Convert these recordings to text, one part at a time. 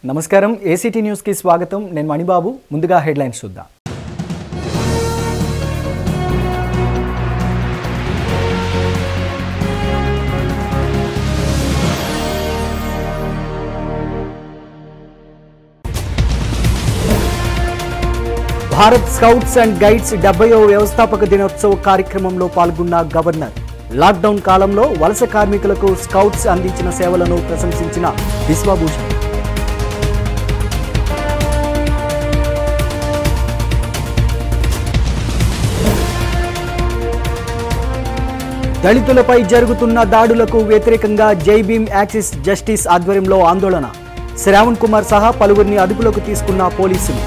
నమస్కారం ACT news కి స్వాగతం నేను మణిబాబు ముందుగా హెడ్లైన్స్ చూద్దాం భారత్ స్కౌట్స్ అండ్ గైడ్స్ 70వ వ్యవస్థాపక దినోత్సవ కార్యక్రమంలో పాల్గొన్న గవర్నర్ లాక్డౌన్ కాలంలో వలస కార్మికులకు స్కౌట్స్ అందించిన సేవలను ప్రశంసించిన బిశ్వభూషణ్ దళితులపై జరుగుతున్న దాడులకు వ్యతిరేకంగా జై భీమ్ యాక్సిస్ జస్టిస్ ఆధ్వర్యంలో ఆందోళన శ్రావణ్ కుమార్ సహా పలువురిని అదుపులోకి తీసుకున్న పోలీసులు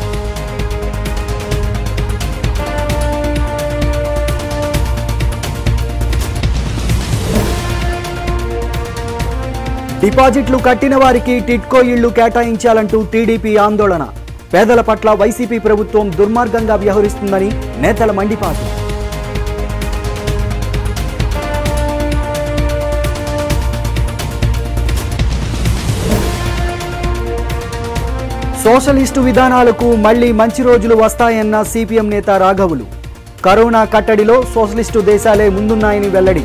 డిపాజిట్లు కట్టిన వారికి టిట్కో ఇళ్లు కేటాయించాలంటూ టీడీపీ ఆందోళన పేదల పట్ల వైసీపీ ప్రభుత్వం దుర్మార్గంగా వ్యవహరిస్తుందని నేతల మండిపాటు సోషలిస్టు విధానాలకు మళ్లీ మంచి రోజులు వస్తాయన్న సిపిఎం నేత రాఘవులు కరోనా కట్టడిలో సోషలిస్టు దేశాలే ముందున్నాయని వెల్లడి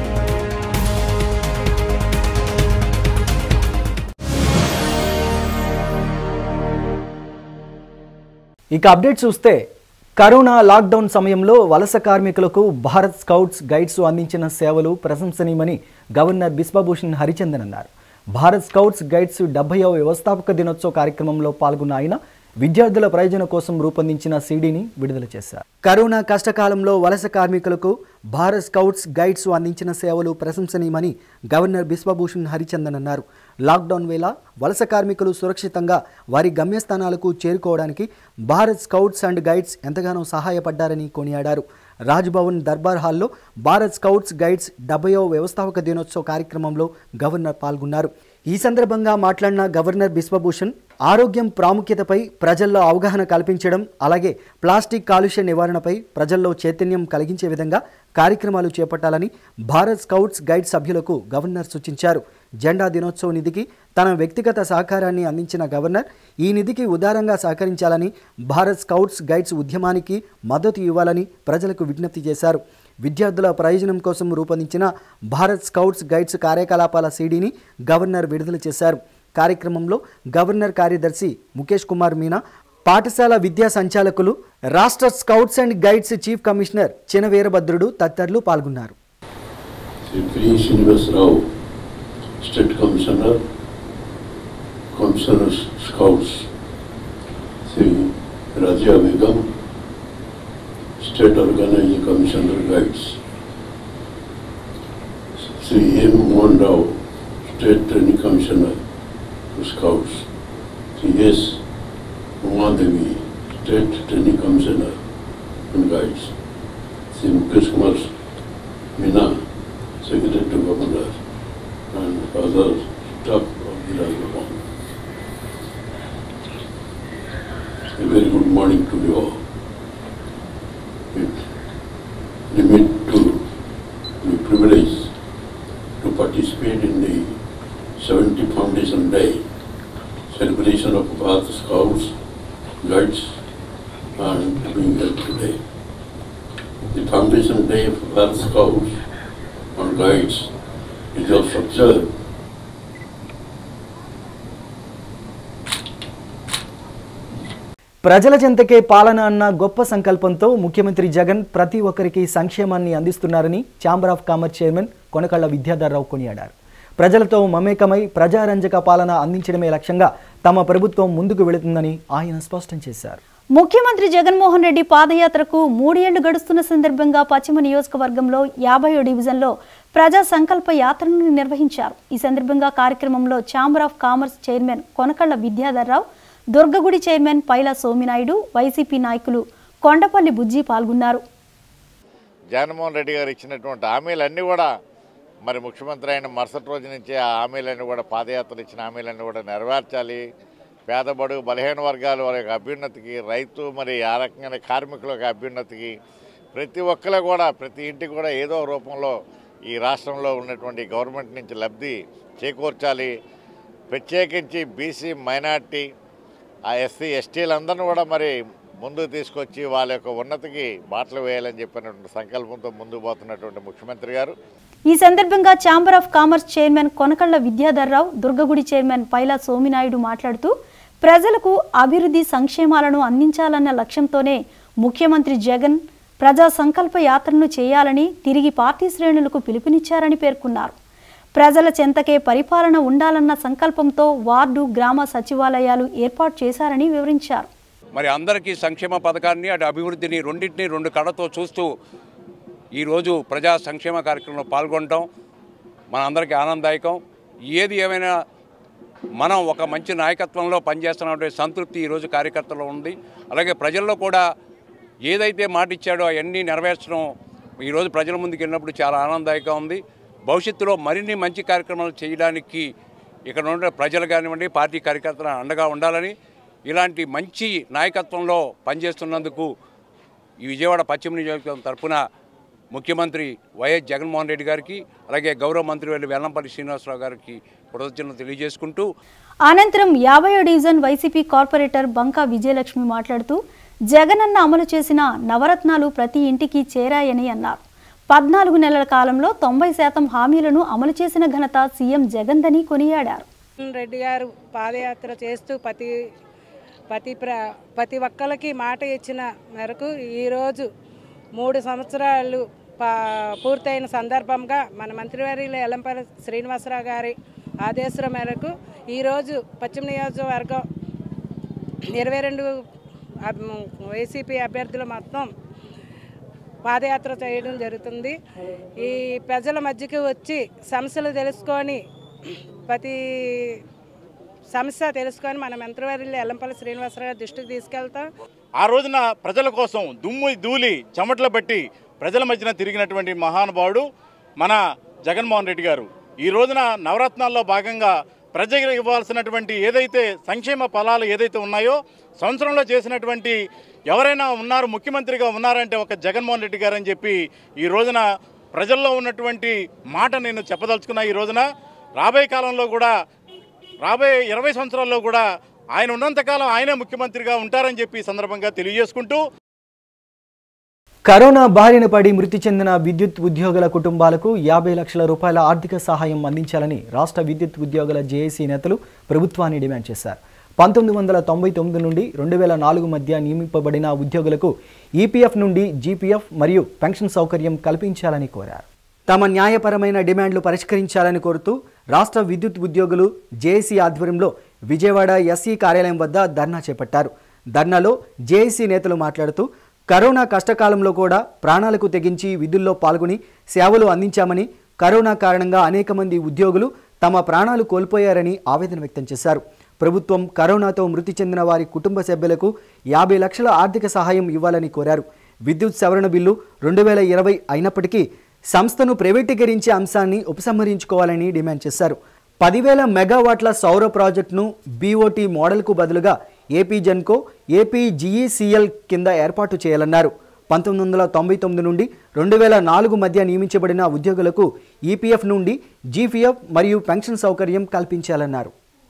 ఇక అప్డేట్ చూస్తే కరోనా లాక్డౌన్ సమయంలో వలస కార్మికులకు భారత్ స్కౌట్స్ గైడ్స్ అందించిన సేవలు ప్రశంసనీయమని గవర్నర్ బిశ్వభూషణ్ హరిచందన్ అన్నారు. భారత్ స్కౌట్స్ గైడ్స్ 70వ వ్యవస్థాపక దినోత్సవ కార్యక్రమంలో పాల్గొన్న ఆయన విద్యార్థుల ప్రయోజనం కోసం రూపొందించిన సీడీని విడుదల చేశారు. కరోనా కష్టకాలంలో వలస కార్మికులకు భారత్ స్కౌట్స్ గైడ్స్ అందించిన సేవలు ప్రశంసనీయమని గవర్నర్ బిశ్వభూషణ్ హరిచందన్ అన్నారు. లాక్డౌన్ వేళ వలస కార్మికులు సురక్షితంగా వారి గమ్యస్థానాలకు చేరుకోవడానికి భారత్ స్కౌట్స్ అండ్ గైడ్స్ ఎంతగానో సహాయపడ్డారని కొనియాడారు. రాజ్భవన్ దర్బార్ హాల్లో భారత్ స్కౌట్స్ గైడ్స్ 70వ వ్యవస్థాపక దినోత్సవ కార్యక్రమంలో గవర్నర్ పాల్గొన్నారు. ఈ సందర్భంగా మాట్లాడిన గవర్నర్ బిశ్వభూషణ్ ఆరోగ్యం ప్రాముఖ్యతపై ప్రజల్లో అవగాహన కల్పించడం అలాగే ప్లాస్టిక్ కాలుష్య నివారణపై ప్రజల్లో చైతన్యం కలిగించే విధంగా కార్యక్రమాలు చేపట్టాలని భారత్ స్కౌట్స్ గైడ్ సభ్యులకు గవర్నర్ సూచించారు. జెండా దినోత్సవ నిధికి తన వ్యక్తిగత సహకారాన్ని అందించిన గవర్నర్ ఈ నిధికి ఉదారంగా సహకరించాలని భారత్ స్కౌట్స్ గైడ్స్ ఉద్యమానికి మద్దతు ఇవ్వాలని ప్రజలకు విజ్ఞప్తి చేశారు. విద్యార్థుల ప్రయోజనం కోసం రూపొందించిన భారత్ స్కౌట్స్ గైడ్స్ కార్యకలాపాల సీడీని గవర్నర్ విడుదల చేశారు. కార్యక్రమంలో గవర్నర్ కార్యదర్శి ముఖేష్ కుమార్ మీనా, పాఠశాల విద్యా సంచాలకులు, రాష్ట్ర scouts and guides chief commissioner Chinna Veerabhadrudu తదితరులు పాల్గొన్నారు. State Commissioner, Commissioner Scouts, Sri Razia Begum, State Organizing Commissioner Guides, Sri M. Mohan Rao, State Training Commissioner to Scouts, Sri S. Umadevi, State Training Commissioner and Guides, Sri Mukesh Kumar Meena, Secretary to Governor, and other staff of the Rajbhavan. A very good morning to you all. It limit to the privilege to participate in the 70th Foundation Day celebration of Bharat Scouts, Guides, and being held today. The Foundation Day of Bharat Scouts and Guides is also observed ప్రజల చెంతకే పాలన అన్న గొప్ప సంకల్పంతో ముఖ్యమంత్రి జగన్ ప్రతి ఒక్కరికి సంక్షేమాన్ని అందిస్తున్నారని chamber of commerce chairman Konakalla Vidyadhar Rao కొనియాడారు. ప్రజలతో మమేకమై ప్రజారంజక పాలన అందించడమే లక్ష్యంగా తమ ప్రభుత్వం ముందుకు వెళుతుందని ఆయన స్పష్టం చేశారు. ముఖ్యమంత్రి జగన్మోహన్ రెడ్డి పాదయాత్రకు 3 ఏళ్లు గడుస్తున్న సందర్భంగా పశ్చిమ నియోజకవర్గంలో 50వ డివిజన్లో ప్రజా సంకల్ప యాత్రను నిర్వహించారు. ఈ సందర్భంగా కార్యక్రమంలో chamber of commerce chairman Konakalla Vidyadhar Rao, దుర్గగుడి చైర్మన్ పైల సోమినాయుడు, వైసీపీ నాయకులు కొండపల్లి బుజ్జి పాల్గొన్నారు. జగన్మోహన్ రెడ్డి గారు ఇచ్చినటువంటి హామీలన్నీ కూడా మరి ముఖ్యమంత్రి అయిన మరుసటి రోజు నుంచి ఆ హామీలన్నీ కూడా పాదయాత్ర ఇచ్చిన హామీలన్నీ కూడా నెరవేర్చాలి. పేదబడుగు బలహీన వర్గాల వారి యొక్క అభ్యున్నతికి, రైతు మరి ఆ రకంగా కార్మికుల యొక్క అభ్యున్నతికి ప్రతి ఒక్కరు కూడా ప్రతి ఇంటికి కూడా ఏదో రూపంలో ఈ రాష్ట్రంలో ఉన్నటువంటి గవర్నమెంట్ నుంచి లబ్ధి చేకూర్చాలి. ప్రత్యేకించి బీసీ మైనార్టీ ఆ ఎస్సీ ఎస్టీలందరినీ కూడా మరి ముందుకు తీసుకొచ్చి వాళ్ళ యొక్క ఉన్నతికి బాటలు వేయాలని చెప్పినటువంటి సంకల్పంతో ముందుకు పోతున్నటువంటి ముఖ్యమంత్రి గారు. ఈ సందర్భంగా chamber of commerce chairman Konakalla Vidyadhar Rao, దుర్గగుడి చైర్మన్ పైలా సోమినాయుడు మాట్లాడుతూ ప్రజలకు అభివృద్ధి సంక్షేమాలను అందించాలన్న లక్ష్యంతోనే ముఖ్యమంత్రి జగన్ ప్రజా సంకల్ప యాత్రను చేయాలని తిరిగి పార్టీ శ్రేణులకు పిలుపునిచ్చారని పేర్కొన్నారు. ప్రజల చెంతకే పరిపాలన ఉండాలన్న సంకల్పంతో వార్డు, గ్రామ సచివాలయాలు ఏర్పాటు చేశారని వివరించారు. మరి అందరికీ సంక్షేమ పథకాన్ని అటు అభివృద్ధిని రెండింటినీ రెండు కళ్ళతో చూస్తూ ఈరోజు ప్రజా సంక్షేమ కార్యక్రమంలో పాల్గొనడం మనందరికీ ఆనందదాయకం. ఏది ఏమైనా మనం ఒక మంచి నాయకత్వంలో పనిచేస్తున్నటువంటి సంతృప్తి ఈరోజు కార్యకర్తల్లో ఉంది. అలాగే ప్రజల్లో కూడా ఏదైతే మాట ఇచ్చాడో అవన్నీ నెరవేర్చడం ఈరోజు ప్రజల ముందుకు వెళ్ళినప్పుడు చాలా ఆనందదాయకంగా ఉంది. భవిష్యత్తులో మరిన్ని మంచి కార్యక్రమాలు చేయడానికి ఇక్కడ ఉండే ప్రజలు కానివ్వండి, పార్టీ కార్యకర్తలు అండగా ఉండాలని, ఇలాంటి మంచి నాయకత్వంలో పనిచేస్తున్నందుకు ఈ విజయవాడ పశ్చిమ నియోజకవర్గం తరఫున ముఖ్యమంత్రి వైఎస్ జగన్మోహన్ రెడ్డి గారికి, అలాగే గౌరవ మంత్రివర్యులు వెల్లంపల్లి శ్రీనివాసరావు గారికి కృతజ్ఞతలు తెలియజేసుకుంటూ అనంతరం 50వ division YCP corporator Banka Vijayalakshmi మాట్లాడుతూ జగనన్న అమలు చేసిన నవరత్నాలు ప్రతి ఇంటికి చేరాయని అన్నారు. 14 నెలల కాలంలో 90% హామీలను అమలు చేసిన ఘనత సీఎం జగన్దని కొనియాడారు. రెడ్డి గారు పాదయాత్ర చేస్తూ ప్రతి ఒక్కరికి మాట ఇచ్చిన మేరకు ఈరోజు 3 సంవత్సరాలు పూర్తయిన సందర్భంగా మన మంత్రివర్యులు వెల్లంపల్లి శ్రీనివాసరావు గారి ఆదేశాల మేరకు ఈరోజు పశ్చిమ నియోజకవర్గం 22 వైసీపీ అభ్యర్థులు మొత్తం పాదయాత్ర చేయడం జరుగుతుంది. ఈ ప్రజల మధ్యకి వచ్చి సమస్యలు తెలుసుకొని ప్రతి సమస్య తెలుసుకొని మన మంత్రివర్యులు వెల్లంపల్లి శ్రీనివాసరావు గారి దృష్టికి తీసుకెళ్తాం. ఆ రోజున ప్రజల కోసం దుమ్ము ధూళి చెమటలు బట్టి ప్రజల మధ్యన తిరిగినటువంటి మహానుభావుడు మన జగన్మోహన్ రెడ్డి గారు. ఈ రోజున నవరత్నాల్లో భాగంగా ప్రజలకు ఇవ్వాల్సినటువంటి ఏదైతే సంక్షేమ ఫలాలు ఏదైతే ఉన్నాయో సంవత్సరంలో చేసినటువంటి ఎవరైనా ఉన్నారు ముఖ్యమంత్రిగా ఉన్నారంటే ఒక జగన్మోహన్ రెడ్డి గారు అని చెప్పి ఈ రోజున ప్రజల్లో ఉన్నటువంటి మాట నేను చెప్పదలుచుకున్నా. ఈ రోజున రాబోయే కాలంలో కూడా రాబోయే 20 సంవత్సరాల్లో కూడా ఆయన ఉన్నంతకాలం ఆయనే ముఖ్యమంత్రిగా ఉంటారని చెప్పి ఈ సందర్భంగా తెలియజేసుకుంటూ కరోనా బారిన పడి మృతి చెందిన విద్యుత్ ఉద్యోగుల కుటుంబాలకు 50 లక్షల రూపాయల ఆర్థిక సహాయం అందించాలని రాష్ట్ర విద్యుత్ ఉద్యోగుల జేఏసీ నేతలు ప్రభుత్వాన్ని డిమాండ్ చేశారు. 1999 నుండి 2004 మధ్య నియమింపబడిన ఉద్యోగులకు ఈపీఎఫ్ నుండి జీపీఎఫ్ మరియు పెన్షన్ సౌకర్యం కల్పించాలని కోరారు. తమ న్యాయపరమైన డిమాండ్లు పరిష్కరించాలని కోరుతూ రాష్ట్ర విద్యుత్ ఉద్యోగులు జేఏసీ ఆధ్వర్యంలో విజయవాడ ఎస్సీ కార్యాలయం వద్ద ధర్నా చేపట్టారు. ధర్నాలో జేఏసీ నేతలు మాట్లాడుతూ కరోనా కష్టకాలంలో కూడా ప్రాణాలకు తెగించి విధుల్లో పాల్గొని సేవలు అందించామని, కరోనా కారణంగా అనేక మంది ఉద్యోగులు తమ ప్రాణాలు కోల్పోయారని ఆవేదన వ్యక్తం చేశారు. ప్రభుత్వం కరోనాతో మృతి చెందిన వారి కుటుంబ సభ్యులకు 50 లక్షల ఆర్థిక సహాయం ఇవ్వాలని కోరారు. విద్యుత్ సవరణ బిల్లు 2020 అయినప్పటికీ సంస్థను ప్రైవేటీకరించే అంశాన్ని ఉపసంహరించుకోవాలని డిమాండ్ చేశారు. 10,000 మెగావాట్ల సౌర ప్రాజెక్టును బీఓటీ మోడల్కు బదులుగా ఏపీ జెన్కో, ఏపీ జీఈసీఎల్ కింద ఏర్పాటు చేయాలన్నారు. 1999 నుండి 2004 మధ్య నియమించబడిన ఉద్యోగులకు ఈపీఎఫ్ నుండి జీపీఎఫ్ మరియు పెన్షన్ సౌకర్యం కల్పించాలన్నారు.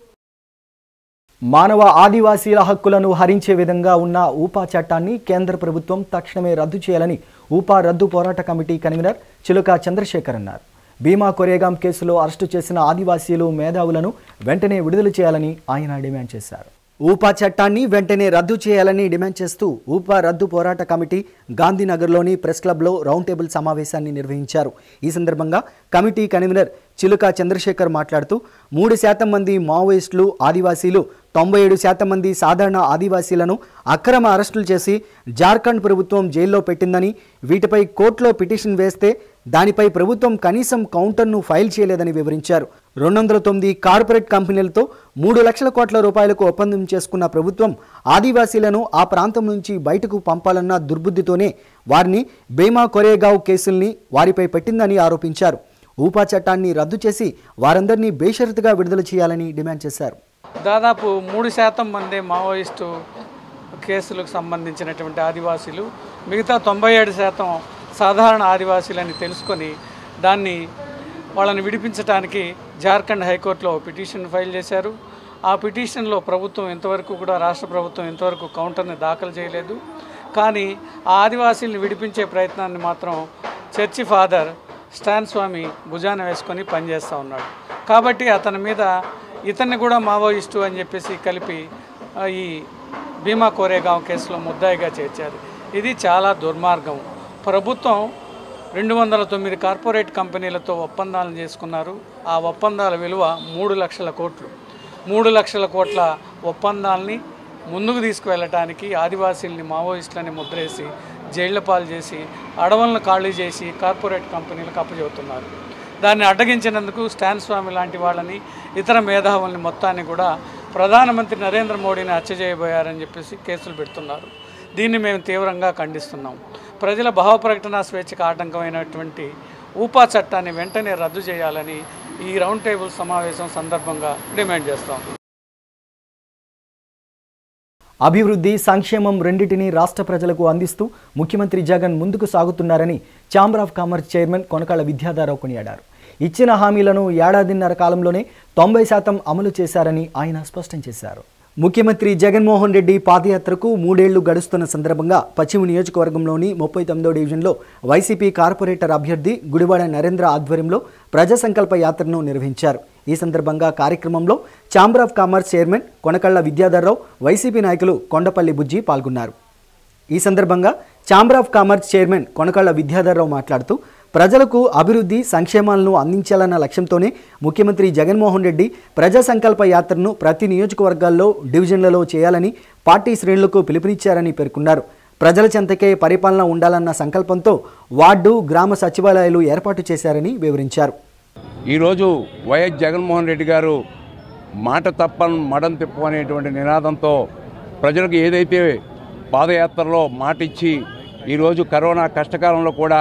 మానవ ఆదివాసీల హక్కులను హరించే విధంగా ఉన్న ఊపా చట్టాన్ని కేంద్ర ప్రభుత్వం తక్షణమే రద్దు చేయాలని ఊపా రద్దు పోరాట కమిటీ కన్వీనర్ చిలుక చంద్రశేఖర్ అన్నారు. భీమా కొరేగాం కేసులో అరెస్టు చేసిన ఆదివాసీలు మేధావులను వెంటనే విడుదల చేయాలని ఆయన డిమాండ్ చేశారు. ఊపా చట్టాన్ని వెంటనే రద్దు చేయాలని డిమాండ్ చేస్తూ ఊపా రద్దు పోరాట కమిటీ గాంధీనగర్లోని ప్రెస్ క్లబ్లో రౌండ్ టేబుల్ సమావేశాన్ని నిర్వహించారు. ఈ సందర్భంగా కమిటీ కన్వీనర్ చిలుక చంద్రశేఖర్ మాట్లాడుతూ 3% మంది మావోయిస్టులు ఆదివాసీలు, 97% మంది సాధారణ ఆదివాసీలను అక్రమ అరెస్టులు చేసి జార్ఖండ్ ప్రభుత్వం జైల్లో పెట్టిందని, వీటిపై కోర్టులో పిటిషన్ వేస్తే దానిపై ప్రభుత్వం కనీసం కౌంటర్ను ఫైల్ చేయలేదని వివరించారు. 209 కార్పొరేట్ కంపెనీలతో 3 లక్షల కోట్ల రూపాయలకు ఒప్పందం చేసుకున్న ప్రభుత్వం ఆదివాసీలను ఆ ప్రాంతం నుంచి బయటకు పంపాలన్న దుర్బుద్ధితోనే వారిని భీమా కొరేగావ్ కేసుల్ని వారిపై పెట్టిందని ఆరోపించారు. ఊపా చట్టాన్ని రద్దు చేసి వారందరినీ బేషరతుగా విడుదల చేయాలని డిమాండ్ చేశారు. దాదాపు 3% మంది మావోయిస్టు కేసులకు సంబంధించినటువంటి ఆదివాసీలు, మిగతా 97% సాధారణ ఆదివాసీలని తెలుసుకొని వాళ్ళని విడిపించడానికి జార్ఖండ్ హైకోర్టులో పిటిషన్ ఫైల్ చేశారు. ఆ పిటిషన్లో ప్రభుత్వం ఇంతవరకు కూడా రాష్ట్ర ప్రభుత్వం ఇంతవరకు కౌంటర్ని దాఖలు చేయలేదు. కానీ ఆ ఆదివాసీల్ని విడిపించే ప్రయత్నాన్ని మాత్రం చర్చి ఫాదర్ స్టాన్ స్వామి భుజాన వేసుకొని పనిచేస్తూ ఉన్నాడు. కాబట్టి అతని మీద ఇతన్ని కూడా మావోయిస్టు అని చెప్పేసి కలిపి ఈ భీమా కోరేగాం కేసులో ముద్దాయిగా చేర్చారు. ఇది చాలా దుర్మార్గం. ప్రభుత్వం 209 కార్పొరేట్ కంపెనీలతో ఒప్పందాలను చేసుకున్నారు. ఆ ఒప్పందాల విలువ 3 లక్షల కోట్లు. 3 లక్షల కోట్ల ఒప్పందాలని ముందుకు తీసుకువెళ్ళటానికి ఆదివాసీల్ని మావోయిస్టులని ముద్రేసి జైళ్ల పాలు చేసి అడవులను ఖాళీ చేసి కార్పొరేట్ కంపెనీలకు అప్పచెబుతున్నారు. దాన్ని అడ్డగించినందుకు స్టాన్ స్వామి లాంటి వాళ్ళని ఇతర మేధావుల్ని మొత్తాన్ని కూడా ప్రధానమంత్రి నరేంద్ర మోడీని హత్య చేయబోయారని చెప్పేసి కేసులు పెడుతున్నారు. దీన్ని మేము తీవ్రంగా ఖండిస్తున్నాం. ప్రజల భావ ప్రకటన స్వేచ్ఛకు ఆటంకమైనటువంటి ఊపా చట్టాన్ని వెంటనే రద్దు చేయాలని ఈ రౌండ్ టేబుల్ సమావేశం సందర్భంగా డిమాండ్ చేస్తాం. అభివృద్ధి, సంక్షేమం రెండింటినీ రాష్ట్ర ప్రజలకు అందిస్తూ ముఖ్యమంత్రి జగన్ ముందుకు సాగుతున్నారని chamber of commerce chairman Konakalla Vidyadhara Rao కొనియాడారు. ఇచ్చిన హామీలను ఏడాదిన్నర కాలంలోనే 90% అమలు చేశారని ఆయన స్పష్టం చేశారు. ముఖ్యమంత్రి జగన్మోహన్ రెడ్డి పాదయాత్రకు 3 ఏళ్లు గడుస్తున్న సందర్భంగా పశ్చిమ నియోజకవర్గంలోని 39వ డివిజన్లో వైసీపీ కార్పొరేటర్ అభ్యర్థి గుడివాడ నరేంద్ర ఆధ్వర్యంలో ప్రజా సంకల్ప యాత్రను నిర్వహించారు. ఈ సందర్భంగా కార్యక్రమంలో chamber of commerce chairman Konakalla Vidyadhara Rao, YCP నాయకులు కొండపల్లి బుజ్జి పాల్గొన్నారు. ఈ సందర్భంగా chamber of commerce chairman Konakalla Vidyadhara Rao మాట్లాడుతూ ప్రజలకు అభివృద్ధి, సంక్షేమాలను అందించాలన్న లక్ష్యంతోనే ముఖ్యమంత్రి జగన్మోహన్ రెడ్డి ప్రజా సంకల్ప యాత్రను ప్రతి నియోజకవర్గాల్లో, డివిజన్లలో చేయాలని పార్టీ శ్రేణులకు పిలుపునిచ్చారని పేర్కొన్నారు. ప్రజల చెంతకే పరిపాలన ఉండాలన్న సంకల్పంతో వార్డు, గ్రామ సచివాలయాలు ఏర్పాటు చేశారని వివరించారు. ఈరోజు వైఎస్ జగన్మోహన్ రెడ్డి గారు మాట తప్పని మడం తిప్పు అనేటువంటి నినాదంతో ప్రజలకు ఏదైతే పాదయాత్రలో మాట ఇచ్చి ఈరోజు కరోనా కష్టకాలంలో కూడా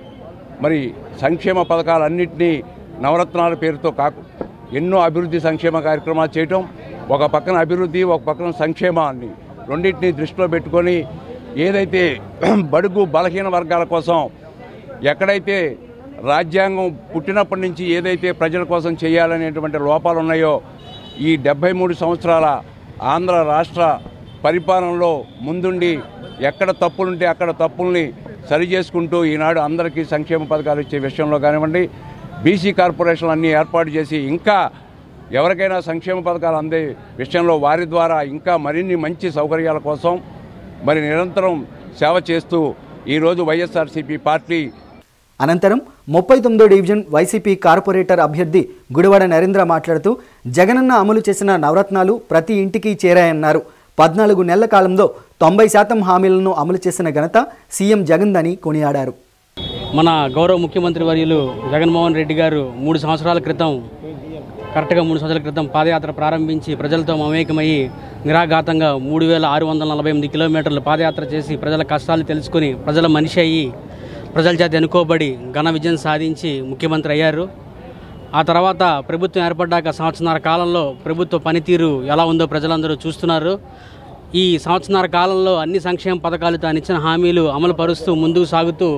మరి సంక్షేమ పథకాలన్నింటినీ నవరత్నాల పేరుతో ఎన్నో అభివృద్ధి సంక్షేమ కార్యక్రమాలు చేయటం, ఒక పక్కన అభివృద్ధి, ఒక పక్కన సంక్షేమాన్ని రెండింటినీ దృష్టిలో పెట్టుకొని ఏదైతే బడుగు బలహీన వర్గాల కోసం ఎక్కడైతే రాజ్యాంగం పుట్టినప్పటి నుంచి ఏదైతే ప్రజల కోసం చేయాలనేటువంటి లోపాలు ఉన్నాయో ఈ 73 సంవత్సరాల ఆంధ్ర రాష్ట్ర పరిపాలనలో ముందుండి ఎక్కడ తప్పులుంటే అక్కడ తప్పుల్ని సరిచేసుకుంటూ ఈనాడు అందరికీ సంక్షేమ పథకాలు ఇచ్చే విషయంలో కానివ్వండి, బీసీ కార్పొరేషన్లు అన్నీ ఏర్పాటు చేసి ఇంకా ఎవరికైనా సంక్షేమ పథకాలు అందే విషయంలో వారి ద్వారా ఇంకా మరిన్ని మంచి సౌకర్యాల కోసం మరి నిరంతరం సేవ చేస్తూ ఈరోజు వైఎస్ఆర్సీపీ పార్టీ. అనంతరం 39వ డివిజన్ వైసీపీ కార్పొరేటర్ అభ్యర్థి గుడివాడ నరేంద్ర మాట్లాడుతూ జగనన్న అమలు చేసిన నవరత్నాలు ప్రతి ఇంటికి చేరాయన్నారు. 14 నెలల కాలంలో 90% హామీలను అమలు చేసిన ఘనత సీఎం జగన్దని కొనియాడారు. మన గౌరవ ముఖ్యమంత్రి వర్యులు జగన్మోహన్ రెడ్డి గారు 3 సంవత్సరాల క్రితం కరెక్ట్గా 3 సంవత్సరాల క్రితం పాదయాత్ర ప్రారంభించి ప్రజలతో మమేకమయ్యి నిరాఘాతంగా 3648 కిలోమీటర్లు పాదయాత్ర చేసి ప్రజల కష్టాలు తెలుసుకుని ప్రజల మనిషి అయ్యి ప్రజల చేత ఎన్నుకోబడి ఘన విజయం సాధించి ముఖ్యమంత్రి అయ్యారు. ఆ తర్వాత ప్రభుత్వం ఏర్పడ్డాక సంవత్సరాల కాలంలో ప్రభుత్వ పనితీరు ఎలా ఉందో ప్రజలందరూ చూస్తున్నారు. ఈ సంవత్సరాల కాలంలో అన్ని సంక్షేమ పథకాలు తాను ఇచ్చిన హామీలు అమలు పరుస్తూ ముందుకు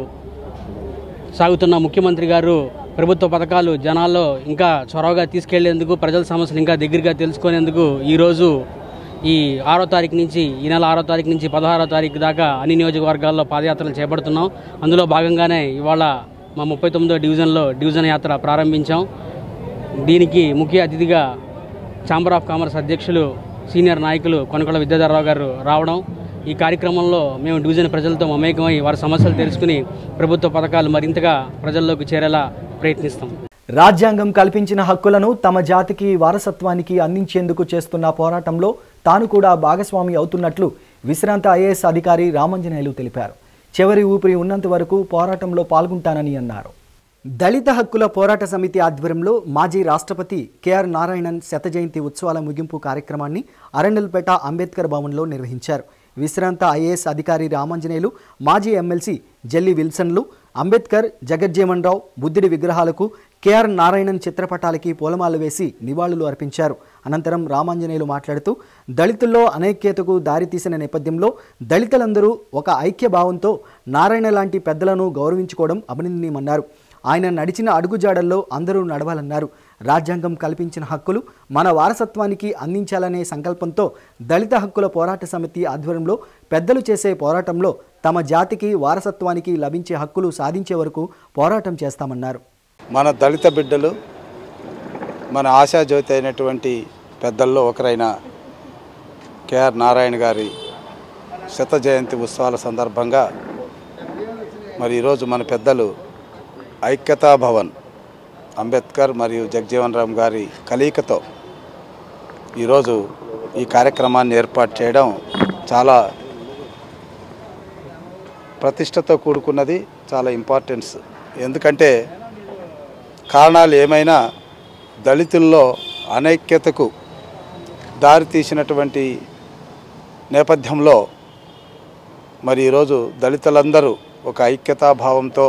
సాగుతున్న ముఖ్యమంత్రి గారు ప్రభుత్వ పథకాలు జనాల్లో ఇంకా చొరవగా తీసుకెళ్లేందుకు, ప్రజల సమస్యలు ఇంకా దగ్గరగా తెలుసుకునేందుకు ఈరోజు ఈ 6వ తారీఖు నుంచి ఈ నెల 6వ తారీఖు నుంచి 16వ తారీఖు దాకా అన్ని నియోజకవర్గాల్లో పాదయాత్రలు చేపడుతున్నాం. అందులో భాగంగానే ఇవాళ మా 39వ డివిజన్లో డివిజన్ యాత్ర ప్రారంభించాం. దీనికి ముఖ్య అతిథిగా ఛాంబర్ ఆఫ్ కామర్స్ అధ్యక్షులు సీనియర్ నాయకులు కొనకళ్ళ విద్యాధరరావు గారు రావడం, ఈ కార్యక్రమంలో మేము డివిజన్ ప్రజలతో మమేకమై వారి సమస్యలు తెలుసుకుని ప్రభుత్వ పథకాలు మరింతగా ప్రజల్లోకి చేరేలా ప్రయత్నిస్తాం. రాజ్యాంగం కల్పించిన హక్కులను తమ జాతికి, వారసత్వానికి అందించేందుకు చేస్తున్న పోరాటంలో తాను కూడా భాగస్వామి అవుతున్నట్లు విశ్రాంత ఐఏఎస్ అధికారి రామాంజనేయులు తెలిపారు. చివరి ఊపిరి ఉన్నంత వరకు పోరాటంలో పాల్గొంటానని అన్నారు. దళిత హక్కుల పోరాట సమితి ఆధ్వర్యంలో మాజీ రాష్ట్రపతి కేఆర్ నారాయణన్ శత జయంతి ఉత్సవాల ముగింపు కార్యక్రమాన్ని అరండల్పేట అంబేద్కర్ భవన్లో నిర్వహించారు. విశ్రాంత ఐఏఎస్ అధికారి రామాంజనేయులు, మాజీ ఎమ్మెల్సీ జల్లి విల్సన్లు అంబేద్కర్, జగజ్జీవన్ రావు, బుద్ధుడి విగ్రహాలకు, కేఆర్ నారాయణన్ చిత్రపటాలకి పూలమాల వేసి నివాళులు అర్పించారు. అనంతరం రామాంజనేయులు మాట్లాడుతూ దళితుల్లో అనైక్యతకు దారితీసిన నేపథ్యంలో దళితులందరూ ఒక ఐక్య భావంతో నారాయణ లాంటి పెద్దలను గౌరవించుకోవడం అభినందనీయమన్నారు. ఆయన నడిచిన అడుగుజాడల్లో అందరూ నడవాలన్నారు. రాజ్యాంగం కల్పించిన హక్కులు మన వారసత్వానికి అందించాలనే సంకల్పంతో దళిత హక్కుల పోరాట సమితి ఆధ్వర్యంలో పెద్దలు చేసే పోరాటంలో తమ జాతికి వారసత్వానికి లభించే హక్కులు సాధించే వరకు పోరాటం చేస్తామన్నారు. మన దళిత బిడ్డలు మన ఆశాజ్యోతి అయినటువంటి పెద్దల్లో ఒకరైన కేఆర్ నారాయణ గారి శత జయంతి ఉత్సవాల సందర్భంగా మరి ఈరోజు మన పెద్దలు ఐక్యతా భవన్ అంబేద్కర్ మరియు జగజీవన్ రామ్ గారి కలయికతో ఈరోజు ఈ కార్యక్రమాన్ని ఏర్పాటు చేయడం చాలా ప్రతిష్టతో కూడుకున్నది, చాలా ఇంపార్టెన్స్. ఎందుకంటే కారణాలు ఏమైనా దళితుల్లో అనైక్యతకు దారితీసినటువంటి నేపథ్యంలో మరి ఈరోజు దళితులందరూ ఒక ఐక్యతాభావంతో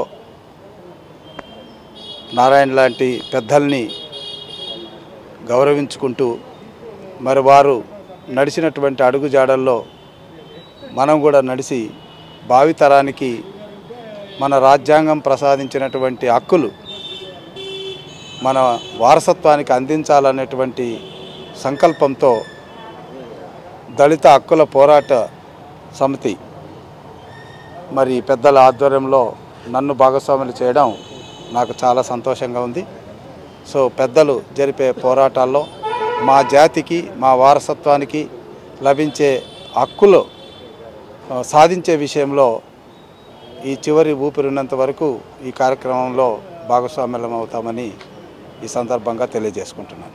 నారాయణ లాంటి పెద్దల్ని గౌరవించుకుంటూ మరి వారు నడిచినటువంటి అడుగుజాడల్లో మనం కూడా నడిచి భావితరానికి మన రాజ్యాంగం ప్రసాదించినటువంటి హక్కులు మన వారసత్వానికి అందించాలనేటువంటి సంకల్పంతో దళిత హక్కుల పోరాట సమితి మరి పెద్దల ఆధ్వర్యంలో నన్ను భాగస్వాములు చేయడం నాకు చాలా సంతోషంగా ఉంది. సో పెద్దలు జరిపే పోరాటాల్లో మా జాతికి మా వారసత్వానికి లభించే హక్కులు సాధించే విషయంలో ఈ చివరి ఊపిరినంత వరకు ఈ కార్యక్రమంలో భాగస్వామ్యం అవుతామని ఈ సందర్భంగా తెలియజేసుకుంటున్నాను.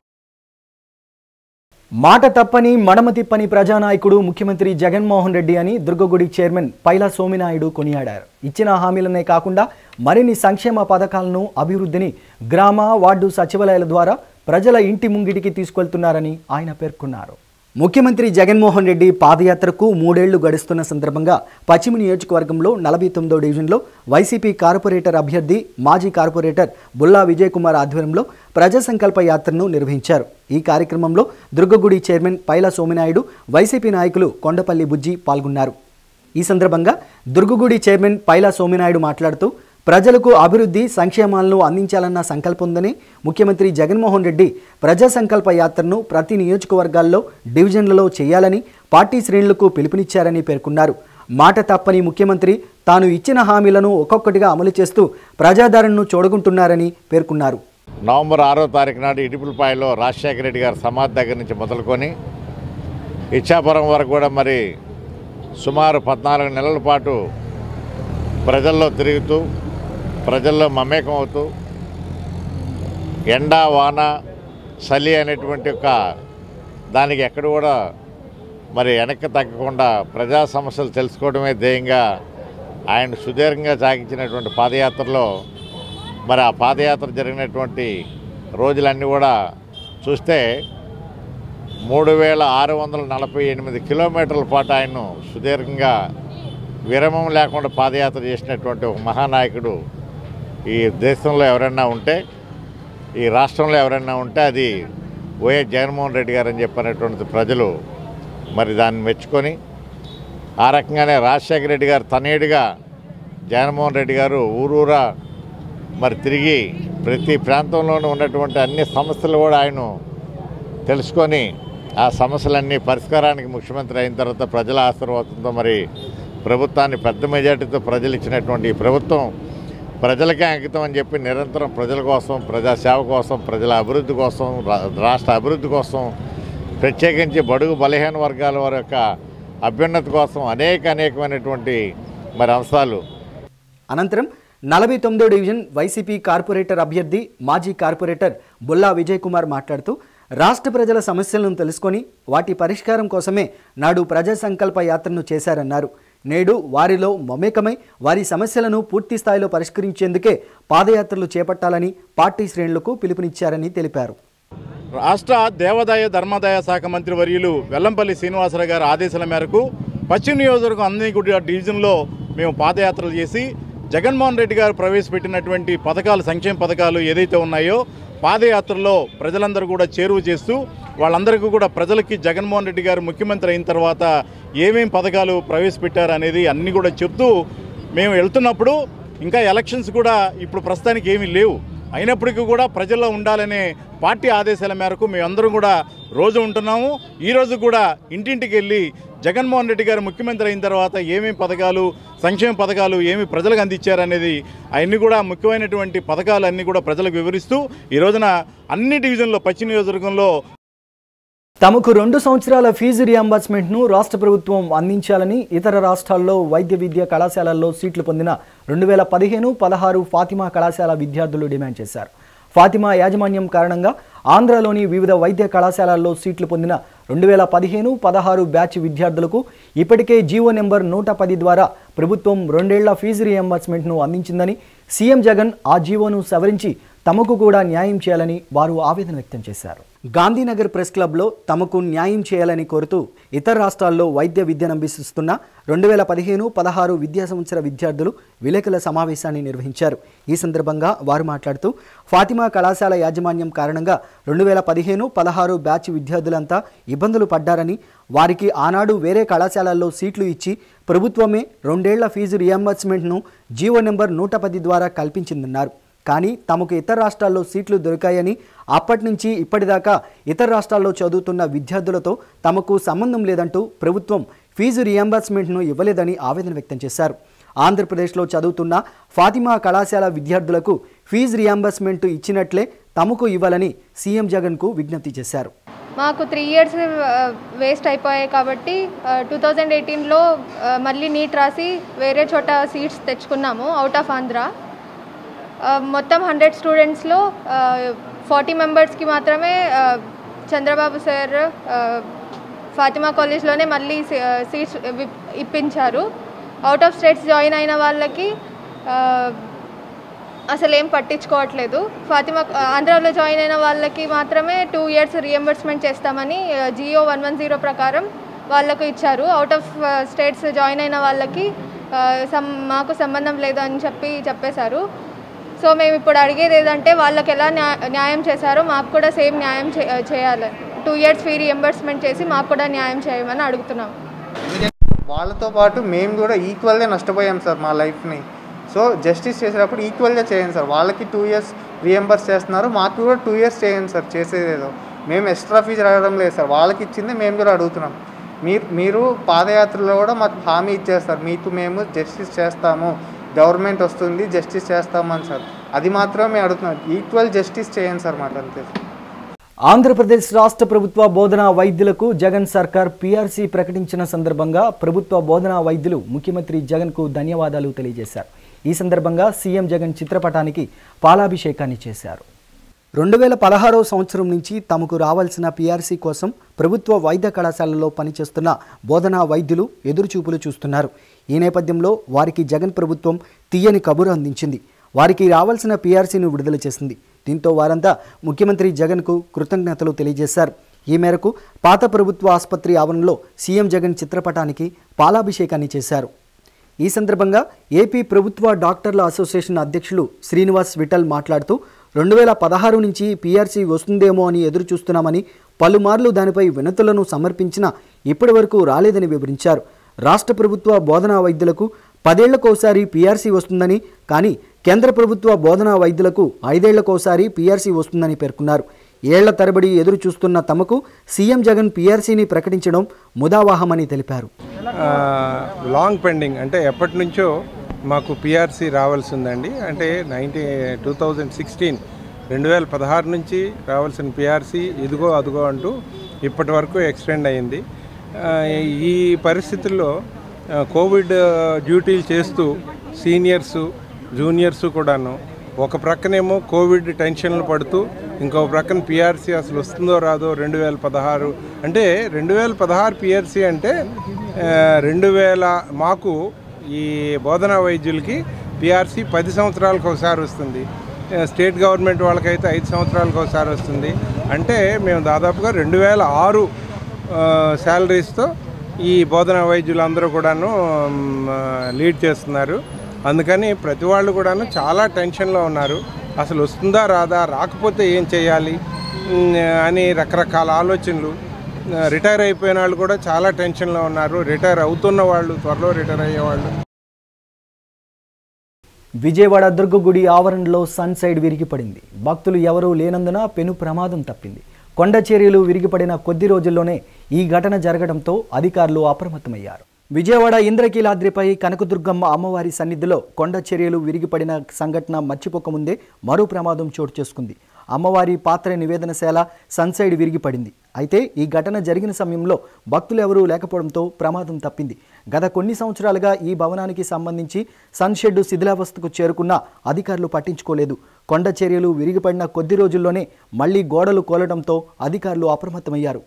మాట తప్పని మడమ తిప్పని ప్రజానాయకుడు ముఖ్యమంత్రి జగన్మోహన్ రెడ్డి అని దుర్గగుడి చైర్మన్ పైలా సోమినాయుడు కొనియాడారు. ఇచ్చిన హామీలనే కాకుండా మరిన్ని సంక్షేమ పథకాలను, అభివృద్ధిని గ్రామ, వార్డు సచివాలయాల ద్వారా ప్రజల ఇంటి ముంగిటికి తీసుకెళ్తున్నారని ఆయన పేర్కొన్నారు. ముఖ్యమంత్రి జగన్మోహన్ రెడ్డి పాదయాత్రకు 3 ఏళ్లు గడుస్తున్న సందర్భంగా పశ్చిమ నియోజకవర్గంలో 49వ డివిజన్లో వైసీపీ కార్పొరేటర్ అభ్యర్థి మాజీ కార్పొరేటర్ బుల్లా విజయ్ కుమార్ ఆధ్వర్యంలో ప్రజా సంకల్ప యాత్రను నిర్వహించారు. ఈ కార్యక్రమంలో దుర్గగుడి చైర్మన్ పైలా సోమినాయుడు, వైసీపీ నాయకులు కొండపల్లి బుజ్జి పాల్గొన్నారు. ఈ సందర్భంగా దుర్గగుడి చైర్మన్ పైలా సోమినాయుడు మాట్లాడుతూ ప్రజలకు అభివృద్ధి, సంక్షేమాలను అందించాలన్న సంకల్పం ఉందని ముఖ్యమంత్రి జగన్మోహన్ రెడ్డి ప్రజా సంకల్ప యాత్రను ప్రతి నియోజకవర్గాల్లో, డివిజన్లలో చేయాలని పార్టీ శ్రేణులకు పిలుపునిచ్చారని పేర్కొన్నారు. మాట తప్పని ముఖ్యమంత్రి తాను ఇచ్చిన హామీలను ఒక్కొక్కటిగా అమలు చేస్తూ ప్రజాదరణను చూడగుంటున్నారని పేర్కొన్నారు. నవంబర్ 6వ తారీఖు నాడు ఇడుపులపాయలో రాజశేఖర రెడ్డి గారి సమాధి దగ్గర నుంచి మొదలుకొని ఇచ్చాపురం వరకు కూడా మరి సుమారు 14 నెలల పాటు ప్రజల్లో తిరుగుతూ, ప్రజల్లో మమేకం అవుతూ, ఎండా, వాన, చలి అనేటువంటి ఒక దానికి ఎక్కడ కూడా మరి వెనక్కి తగ్గకుండా ప్రజా సమస్యలు తెలుసుకోవడమే ధ్యేయంగా ఆయన సుదీర్ఘంగా సాగించినటువంటి పాదయాత్రలో మరి ఆ పాదయాత్ర జరిగినటువంటి రోజులన్నీ కూడా చూస్తే 3648 కిలోమీటర్ల పాటు ఆయన సుదీర్ఘంగా విరమం లేకుండా పాదయాత్ర చేసినటువంటి ఒక మహానాయకుడు ఈ దేశంలో ఎవరైనా ఉంటే, ఈ రాష్ట్రంలో ఎవరైనా ఉంటే అది వైఎస్ జగన్మోహన్ రెడ్డి గారు అని చెప్పినటువంటి ప్రజలు మరి దాన్ని మెచ్చుకొని ఆ రకంగానే రాజశేఖర రెడ్డి గారు తనయుడిగా జగన్మోహన్ రెడ్డి గారు ఊరూరా మరి తిరిగి ప్రతి ప్రాంతంలోనూ ఉన్నటువంటి అన్ని సమస్యలు కూడా ఆయన తెలుసుకొని ఆ సమస్యలన్నీ పరిష్కారానికి ముఖ్యమంత్రి అయిన తర్వాత ప్రజల ఆశీర్వాదంతో మరి ప్రభుత్వాన్ని పెద్ద మెజార్టీతో ప్రజలు ఇచ్చినటువంటి ఈ ప్రభుత్వం ప్రజలకే అంకితం అని చెప్పి నిరంతరం ప్రజల కోసం, ప్రజాసేవ కోసం, ప్రజల అభివృద్ధి కోసం, రాష్ట్ర అభివృద్ధి కోసం, ప్రత్యేకించి బడుగు బలహీన వర్గాల వారి యొక్క అభ్యున్నతి కోసం అనేకమైనటువంటి మరి అంశాలు. అనంతరం 49వ డివిజన్ వైసీపీ కార్పొరేటర్ అభ్యర్థి మాజీ కార్పొరేటర్ బుల్లా విజయ్ కుమార్ మాట్లాడుతూ రాష్ట్ర ప్రజల సమస్యలను తెలుసుకొని వాటి పరిష్కారం కోసమే నాడు ప్రజా సంకల్ప యాత్రను చేశారన్నారు. నేడు వారిలో మమేకమై వారి సమస్యలను పూర్తి స్థాయిలో పరిష్కరించేందుకే పాదయాత్రలు చేపట్టాలని పార్టీ శ్రేణులకు పిలుపునిచ్చారని తెలిపారు. రాష్ట్ర దేవాదాయ ధర్మాదాయ శాఖ మంత్రి వర్యులు వెల్లంపల్లి శ్రీనివాసరావు గారి ఆదేశాల మేరకు పశ్చిమ నియోజకవర్గం అందరిగుడి డివిజన్లో మేము పాదయాత్రలు చేసి జగన్మోహన్ రెడ్డి గారు ప్రవేశపెట్టినటువంటి పథకాలు, సంక్షేమ పథకాలు ఏదైతే ఉన్నాయో పాదయాత్రలో ప్రజలందరూ కూడా చేరువ చేస్తూ వాళ్ళందరికీ కూడా ప్రజలకి జగన్మోహన్ రెడ్డి గారు ముఖ్యమంత్రి అయిన తర్వాత ఏమేం పథకాలు ప్రవేశపెట్టారు అనేది అన్నీ కూడా చెప్తూ మేము వెళ్తున్నప్పుడు ఇంకా ఎలక్షన్స్ కూడా ఇప్పుడు ప్రస్తుతానికి ఏమీ లేవు, అయినప్పటికీ కూడా ప్రజల్లో ఉండాలనే పార్టీ ఆదేశాల మేరకు మేమందరం కూడా రోజు ఉంటున్నాము. ఈరోజు కూడా ఇంటింటికి వెళ్ళి జగన్మోహన్ రెడ్డి గారు ముఖ్యమంత్రి అయిన తర్వాత ఏమేమి పథకాలు, సంక్షేమ పథకాలు ఏమి ప్రజలకు అందించారనేది అవన్నీ కూడా ముఖ్యమైనటువంటి పథకాలు అన్నీ కూడా ప్రజలకు వివరిస్తూ ఈ రోజున అన్ని డివిజన్లో పశ్చిమ నియోజకవర్గంలో తమకు 2 సంవత్సరాల ఫీజు రియంబర్స్మెంట్ను రాష్ట్ర ప్రభుత్వం అందించాలని ఇతర రాష్ట్రాల్లో వైద్య విద్యా కళాశాలల్లో సీట్లు పొందిన 2015-16 ఫాతిమా కళాశాల విద్యార్థులు డిమాండ్ చేశారు. ఫాతిమా యాజమాన్యం కారణంగా ఆంధ్రలోని వివిధ వైద్య కళాశాలల్లో సీట్లు పొందిన 2015-16 బ్యాచ్ విద్యార్థులకు ఇప్పటికే జీవో నెంబర్ 110 ద్వారా ప్రభుత్వం 2 ఏళ్ల ఫీజు రియంబర్స్మెంట్ను అందించిందని, సీఎం జగన్ ఆ జీవోను సవరించి తమకు కూడా న్యాయం చేయాలని వారు ఆవేదన వ్యక్తం చేశారు. గాంధీనగర్ ప్రెస్ క్లబ్లో తమకు న్యాయం చేయాలని కోరుతూ ఇతర రాష్ట్రాల్లో వైద్య విద్యనభ్యసిస్తున్న 2015-16 విద్యా సంవత్సర విద్యార్థులు విలేకరుల సమావేశాన్ని నిర్వహించారు. ఈ సందర్భంగా వారు మాట్లాడుతూ ఫాతిమా కళాశాల యాజమాన్యం కారణంగా 2015-16 బ్యాచ్ విద్యార్థులంతా ఇబ్బందులు పడ్డారని, వారికి ఆనాడు వేరే కళాశాలల్లో సీట్లు ఇచ్చి ప్రభుత్వమే 2 ఏళ్ల ఫీజు రియంబర్స్మెంట్ను జీవో నెంబర్ 110 ద్వారా కల్పించిందన్నారు. కానీ తమకు ఇతర రాష్ట్రాల్లో సీట్లు దొరికాయని, అప్పటి నుంచి ఇప్పటిదాకా ఇతర రాష్ట్రాల్లో చదువుతున్న విద్యార్థులతో తమకు సంబంధం లేదంటూ ప్రభుత్వం ఫీజు రియంబర్స్మెంట్ను ఇవ్వలేదని ఆవేదన వ్యక్తం చేశారు. ఆంధ్రప్రదేశ్లో చదువుతున్న ఫాతిమా కళాశాల విద్యార్థులకు ఫీజు రియంబర్స్మెంట్ ఇచ్చినట్లే తమకు ఇవ్వాలని సీఎం జగన్కు విజ్ఞప్తి చేశారు. మాకు 3 ఇయర్స్ వేస్ట్ అయిపోయాయి కాబట్టి 2018లో మళ్ళీ నీట్ రాసి వేరే చోట సీట్స్ తెచ్చుకున్నాము అవుట్ ఆఫ్ ఆంధ్ర. మొత్తం 100 స్టూడెంట్స్లో 40 మెంబర్స్కి మాత్రమే చంద్రబాబు సార్ ఫాతిమా కాలేజ్లోనే మళ్ళీ సీట్స్ ఇప్పించారు. అవుట్ ఆఫ్ స్టేట్స్ జాయిన్ అయిన వాళ్ళకి అసలు ఏం పట్టించుకోవట్లేదు. ఫాతిమా ఆంధ్రాలో జాయిన్ అయిన వాళ్ళకి మాత్రమే 2 ఇయర్స్ రియంబర్స్మెంట్ చేస్తామని జియో 110 ప్రకారం వాళ్ళకు ఇచ్చారు. అవుట్ ఆఫ్ స్టేట్స్ జాయిన్ అయిన వాళ్ళకి మాకు సంబంధం లేదు అని చెప్పేశారు. సో మేము ఇప్పుడు అడిగేది ఏదంటే వాళ్ళకి ఎలా న్యాయం చేశారో మాకు కూడా సేమ్ న్యాయం చేయాలి. 2 ఇయర్స్ ఫీ రియంబర్స్మెంట్ చేసి మాకు కూడా న్యాయం చేయమని అడుగుతున్నాం. వాళ్ళతో పాటు మేము కూడా ఈక్వల్గా నష్టపోయాం సార్ మా లైఫ్ని. సో జస్టిస్ చేసేటప్పుడు ఈక్వల్గా చేయండి సార్. వాళ్ళకి 2 ఇయర్స్ రియంబర్స్ చేస్తున్నారు, మాకు కూడా 2 ఇయర్స్ చేయండి సార్. చేసేదేదో మేము ఎక్స్ట్రా ఫీజు అడగడం లేదు సార్, వాళ్ళకి ఇచ్చిందే మేము కూడా అడుగుతున్నాం. మీరు పాదయాత్రలో కూడా మాకు హామీ ఇచ్చేస్తారు, మీకు మేము జస్టిస్ చేస్తాము, గవర్నమెంట్ వస్తుంది జస్టిస్ చేస్తామని సార్. అది మాత్రమే మేము అడుగుతున్నాం, ఈక్వల్ జస్టిస్ చేయండి సార్ మాకు అంతే. ఆంధ్రప్రదేశ్ రాష్ట్ర ప్రభుత్వ బోధనా వైద్యులకు జగన్ సర్కార్ పీఆర్సీ ప్రకటించిన సందర్భంగా ప్రభుత్వ బోధనా వైద్యులు ముఖ్యమంత్రి జగన్కు ధన్యవాదాలు తెలియజేశారు. ఈ సందర్భంగా సీఎం జగన్ చిత్రపటానికి పాలాభిషేకాన్ని చేశారు. 2016వ సంవత్సరం నుంచి తమకు రావాల్సిన పీఆర్సీ కోసం ప్రభుత్వ వైద్య కళాశాలలో పనిచేస్తున్న బోధనా వైద్యులు ఎదురుచూపులు చూస్తున్నారు. ఈ నేపథ్యంలో వారికి జగన్ ప్రభుత్వం తీయని కబురు అందించింది. వారికి రావాల్సిన పీఆర్సీని విడుదల చేసింది. దీంతో వారంతా ముఖ్యమంత్రి జగన్కు కృతజ్ఞతలు తెలియజేశారు. ఈ మేరకు పాత ప్రభుత్వ ఆసుపత్రి ఆవరణలో సీఎం జగన్ చిత్రపటానికి పాలాభిషేకాన్ని చేశారు. ఈ సందర్భంగా ఏపీ ప్రభుత్వ డాక్టర్ల అసోసియేషన్ అధ్యక్షులు శ్రీనివాస్ విఠల్ మాట్లాడుతూ 2016 నుంచి పీఆర్సీ వస్తుందేమో అని ఎదురు చూస్తున్నామని, పలుమార్లు దానిపై వినతులను సమర్పించినా ఇప్పటి వరకు రాలేదని వివరించారు. రాష్ట్ర ప్రభుత్వ బోధనా వైద్యులకు 10 ఏళ్లకోసారి పీఆర్సీ వస్తుందని, కానీ కేంద్ర ప్రభుత్వ బోధనా వైద్యులకు 5 ఏళ్లకోసారి పీఆర్సీ వస్తుందని పేర్కొన్నారు. ఏళ్ల తరబడి ఎదురు చూస్తున్న తమకు సీఎం జగన్ పీఆర్సీని ప్రకటించడం ముదావాహమని తెలిపారు. లాంగ్ పెండింగ్ అంటే ఎప్పటి నుంచో మాకు పీఆర్సీ రావాల్సి ఉందండి. అంటే 2016 నుంచి రావాల్సిన పీఆర్సీ ఇదిగో అదిగో అంటూ ఇప్పటి వరకు ఎక్స్టెండ్ అయింది. ఈ పరిస్థితుల్లో కోవిడ్ డ్యూటీలు చేస్తూ సీనియర్సు జూనియర్సు కూడాను ఒక ప్రక్కనేమో కోవిడ్ టెన్షన్లు పడుతూ ఇంకో ప్రక్కన పీఆర్సీ అసలు వస్తుందో రాదో 2016 అంటే 2016 పీఆర్సీ అంటే 2000 మాకు ఈ బోధనా వైద్యులకి పీఆర్సీ 10 సంవత్సరాలకు ఒకసారి వస్తుంది. స్టేట్ గవర్నమెంట్ వాళ్ళకైతే 5 సంవత్సరాలకు ఒకసారి వస్తుంది. అంటే మేము దాదాపుగా 2006 శాలరీస్తో ఈ బోధనా వైద్యులందరూ కూడాను లీడ్ చేస్తున్నారు. అందుకని ప్రతి వాళ్ళు కూడాను చాలా టెన్షన్లో ఉన్నారు. అసలు వస్తుందా రాదా, రాకపోతే ఏం చేయాలి అని రకరకాల ఆలోచనలు. రిటైర్ అయిపోయిన వాళ్ళు కూడా చాలా టెన్షన్లో ఉన్నారు. రిటైర్ అవుతున్న వాళ్ళు, త్వరలో రిటైర్ అయ్యేవాళ్ళు. విజయవాడ దుర్గగుడి ఆవరణలో సన్సైడ్ విరిగిపడింది. భక్తులు ఎవరూ లేనందున పెను ప్రమాదం తప్పింది. కొండ చర్యలు విరిగిపడిన కొద్ది రోజుల్లోనే ఈ ఘటన జరగడంతో అధికారులు అప్రమత్తమయ్యారు. విజయవాడ ఇంద్రకీలాద్రిపై కనకదుర్గమ్మ అమ్మవారి సన్నిధిలో కొండ చర్యలు విరిగిపడిన సంఘటన మర్చిపోకముందే మరో ప్రమాదం చోటు చేసుకుంది. అమ్మవారి పాత్ర నివేదనశాల సన్సైడ్ విరిగిపడింది. అయితే ఈ ఘటన జరిగిన సమయంలో భక్తులు ఎవరూ లేకపోవడంతో ప్రమాదం తప్పింది. గత కొన్ని సంవత్సరాలుగా ఈ భవనానికి సంబంధించి సన్షెడ్ శిథిలావస్థకు చేరుకున్న అధికారులు పట్టించుకోలేదు. కొండ చర్యలు విరిగిపడిన కొద్ది రోజుల్లోనే మళ్లీ గోడలు కోలడంతో అధికారులు అప్రమత్తమయ్యారు.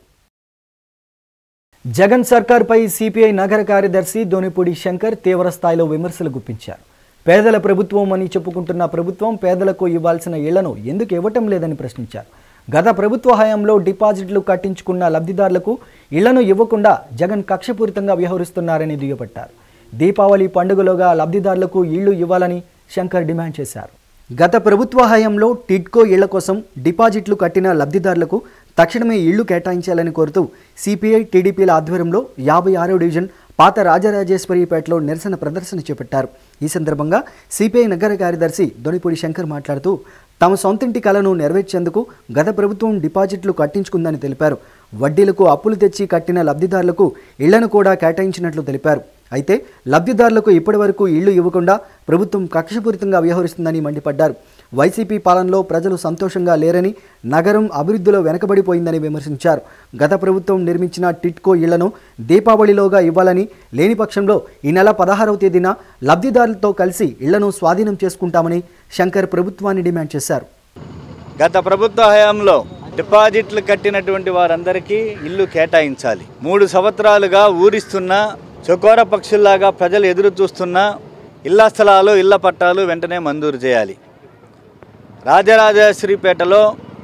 జగన్ సర్కార్పై సిపిఐ నగర కార్యదర్శి దొనిపూడి శంకర్ తీవ్రస్థాయిలో విమర్శలు గుప్పించారు. పేదల ప్రభుత్వం అని చెప్పుకుంటున్న ప్రభుత్వం పేదలకు ఇవ్వాల్సిన ఇళ్లను ఎందుకు ఇవ్వటం లేదని ప్రశ్నించారు. గత ప్రభుత్వ హయాంలో డిపాజిట్లు కట్టించుకున్న లబ్ధిదారులకు ఇళ్లను ఇవ్వకుండా జగన్ కక్షపూరితంగా వ్యవహరిస్తున్నారని దుయ్యబట్టారు. దీపావళి పండుగలోగా లబ్ధిదారులకు ఇళ్లు ఇవ్వాలని శంకర్ డిమాండ్ చేశారు. గత ప్రభుత్వ హయాంలో టిడ్కో ఇళ్ల కోసం డిపాజిట్లు కట్టిన లబ్ధిదారులకు తక్షణమే ఇళ్లు కేటాయించాలని కోరుతూ సిపిఐ టీడీపీల ఆధ్వర్యంలో 56వ డివిజన్ పాత రాజరాజేశ్వరిపేటలో నిరసన ప్రదర్శన చేపట్టారు. ఈ సందర్భంగా సిపిఐ నగర కార్యదర్శి దొనిపూడి శంకర్ మాట్లాడుతూ తమ సొంతింటి కలను నెరవేర్చేందుకు గత ప్రభుత్వం డిపాజిట్లు కట్టించుకుందని తెలిపారు. వడ్డీలకు అప్పులు తెచ్చి కట్టిన లబ్ధిదారులకు ఇళ్లను కూడా కేటాయించినట్లు తెలిపారు. అయితే లబ్ధిదారులకు ఇప్పటివరకు ఇళ్లు ఇవ్వకుండా ప్రభుత్వం కక్షపూరితంగా వ్యవహరిస్తుందని మండిపడ్డారు. వైసీపీ పాలనలో ప్రజలు సంతోషంగా లేరని, నగరం అభివృద్ధిలో వెనకబడిపోయిందని విమర్శించారు. గత ప్రభుత్వం నిర్మించిన టిడ్కో ఇళ్లను దీపావళిలోగా ఇవ్వాలని, లేని పక్షంలో ఈ నెల 16వ తేదీన లబ్ధిదారులతో కలిసి ఇళ్లను స్వాధీనం చేసుకుంటామని శంకర్ ప్రభుత్వాన్ని డిమాండ్ చేశారు. గత ప్రభుత్వ హయాంలో డిపాజిట్లు కట్టినటువంటి వారందరికీ ఇల్లు కేటాయించాలి. 3 సంవత్సరాలుగా ఊరిస్తున్న చకోర పక్షుల్లాగా ప్రజలు ఎదురు చూస్తున్న ఇళ్ల స్థలాలు, ఇళ్ల పట్టాలు వెంటనే మంజూరు చేయాలి. రాజరాజేశ్వరిపేటలో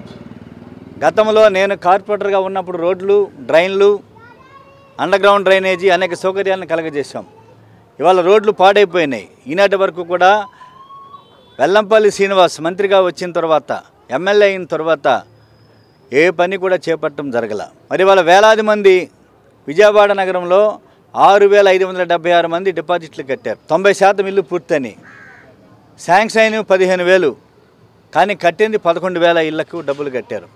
గతంలో నేను కార్పొరేటర్గా ఉన్నప్పుడు రోడ్లు, డ్రైన్లు, అండర్గ్రౌండ్ డ్రైనేజీ అనేక సౌకర్యాలను కలగజేశాం. ఇవాళ రోడ్లు పాడైపోయినాయి. ఈనాటి వరకు కూడా వెల్లంపల్లి శ్రీనివాస్ మంత్రిగా వచ్చిన తర్వాత, ఎమ్మెల్యే అయిన తర్వాత ఏ పని కూడా చేపట్టడం జరగల. మరి ఇవాళ వేలాది మంది విజయవాడ నగరంలో 6,576 మంది డిపాజిట్లు కట్టారు. 90% ఇల్లు పూర్తని. శాంక్షన్ అయిన 15,000, కానీ కట్టింది 11,000 ఇళ్లకు డబ్బులు కట్టారు.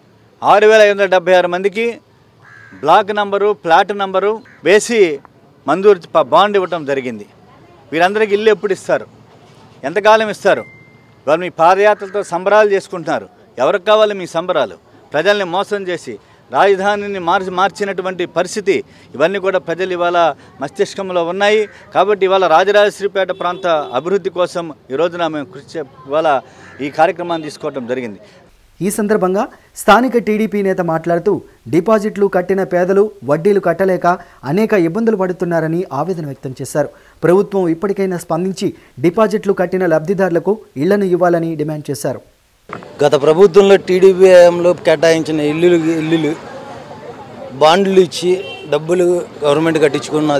6,576 మందికి బ్లాక్ నంబరు, ప్లాట్ నంబరు వేసి మంజూరు బాండ్ ఇవ్వటం జరిగింది. వీరందరికీ ఇల్లు ఎప్పుడు ఇస్తారు? ఎంతకాలం ఇస్తారు? వాళ్ళు మీ పాదయాత్రలతో సంబరాలు చేసుకుంటున్నారు. ఎవరికి కావాలి మీ సంబరాలు? ప్రజల్ని మోసం చేసి రాజధానిని మార్చినటువంటి పరిస్థితి ఇవన్నీ కూడా ప్రజలు ఇవాళ మస్తిష్కంలో ఉన్నాయి. కాబట్టి ఇవాళ రాజరాజేశ్వరిపేట ప్రాంత అభివృద్ధి కోసం ఈ రోజున మేము ఇవాళ ఈ కార్యక్రమాన్ని తీసుకోవడం జరిగింది. ఈ సందర్భంగా స్థానిక టీడీపీ నేత మాట్లాడుతూ డిపాజిట్లు కట్టిన పేదలు వడ్డీలు కట్టలేక అనేక ఇబ్బందులు పడుతున్నారని ఆవేదన వ్యక్తం చేశారు. ప్రభుత్వం ఇప్పటికైనా స్పందించి డిపాజిట్లు కట్టిన లబ్ధిదారులకు ఇళ్లను ఇవ్వాలని డిమాండ్ చేశారు. గత ప్రభుత్వంలో టీడీపీ హయాంలో కేటాయించిన ఇల్లులు బాండ్లు ఇచ్చి డబ్బులు గవర్నమెంట్ కట్టించుకున్న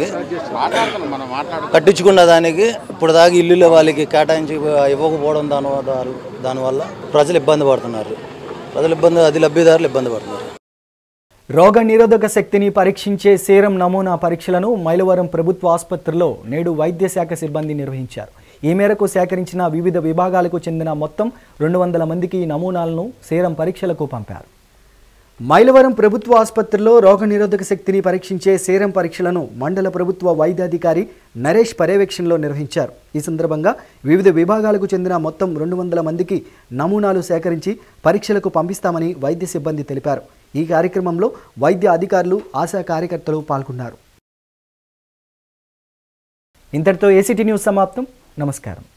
దానికి ఇప్పుడు దాకా ఇల్లులు వాళ్ళకి కేటాయించి ఇవ్వకపోవడం దానివల్ల ప్రజలు ఇబ్బంది పడుతున్నారు. లబ్ధిదారులు ఇబ్బంది పడుతున్నారు. రోగ నిరోధక శక్తిని పరీక్షించే సీరం నమూనా పరీక్షలను మైలవరం ప్రభుత్వ ఆసుపత్రిలో నేడు వైద్య శాఖ సిబ్బంది నిర్వహించారు. ఈ మేరకు సేకరించిన వివిధ విభాగాలకు చెందిన మొత్తం 200 మందికి నమూనాలను సీరం పరీక్షలకు పంపారు. మైలవరం ప్రభుత్వ ఆసుపత్రిలో రోగనిరోధక శక్తిని పరీక్షించే సీరం పరీక్షలను మండల ప్రభుత్వ వైద్యాధికారి నరేష్ పర్యవేక్షణలో నిర్వహించారు. ఈ సందర్భంగా వివిధ విభాగాలకు చెందిన మొత్తం 200 మందికి నమూనాలు సేకరించి పరీక్షలకు పంపిస్తామని వైద్య సిబ్బంది తెలిపారు. ఈ కార్యక్రమంలో వైద్య అధికారులు, ఆశా కార్యకర్తలు పాల్గొన్నారు. ఇంతటితో ఏసీటీ న్యూస్ సమాప్తం. నమస్కారం.